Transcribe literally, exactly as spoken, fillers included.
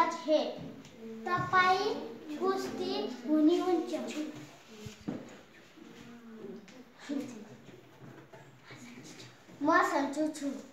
charge head. तपाईं कुस्ती हुनुहुन्छ. म सन्चो छु.